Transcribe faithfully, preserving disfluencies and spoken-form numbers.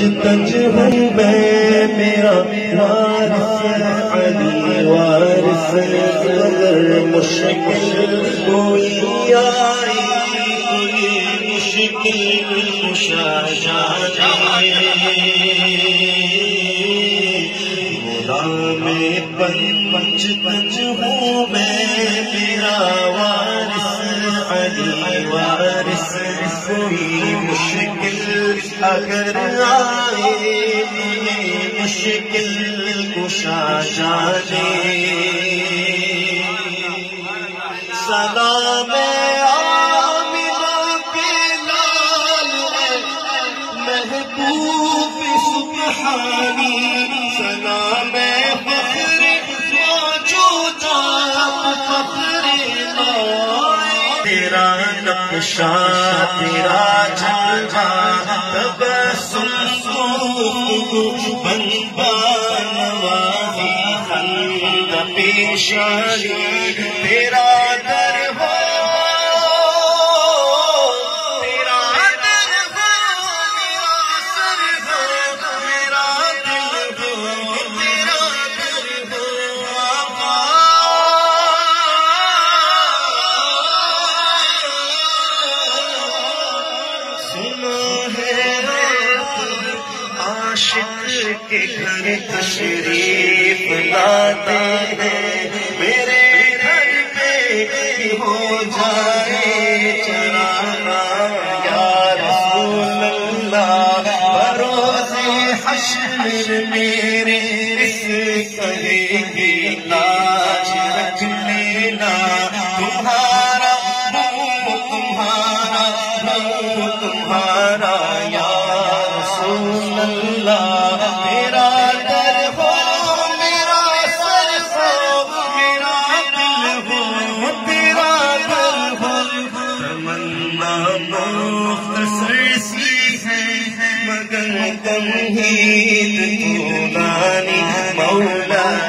تنج ہوں میں میرا وارث علی وارث اگر مشکل کوئی آئی مشکل کشا جانے خدا میں پنج تنج ہوں میں میرا وارث علی وارث کوئی مشکل اگر آئے مشکل کشا جانے سلام آمنہ کے لال محبوب سبحانی سلام فخر موجودات فخر تیرا نقشہ تیرا جلوہ تبسم بندہ نوازی خند پیشانی تیرا در ہو تیرا در ہو میرا سر ہو میرا دل ہو تیرا در ہو آقا عاشق کے گھر تشریف لاتے ہیں میرے گھر پہ ہو جائے چرانا یا رسول اللہ بروز حشر میرے اس کہے کی لاج رکھ لینا تمہارا منہ تمہارا منہ تمہارا یا رسول اللہ تیرا در ہو میرا سر ہو میرا دل ہو تیرا در ہو تمنا مختصر سی ہے مگر تمہید طولانی مولا